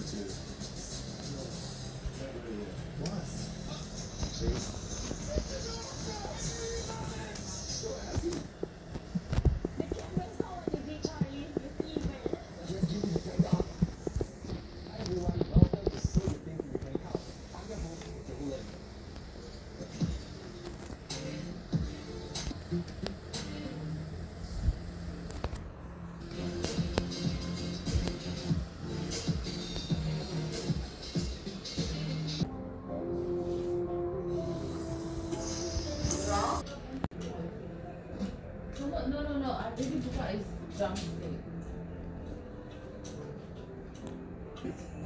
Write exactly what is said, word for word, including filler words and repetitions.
too. What? See? Just give me the thing up. Everyone welcome to see the thing in the thing up. I'm your host, Joe Lin. No, no, no. I really buka is drumstick.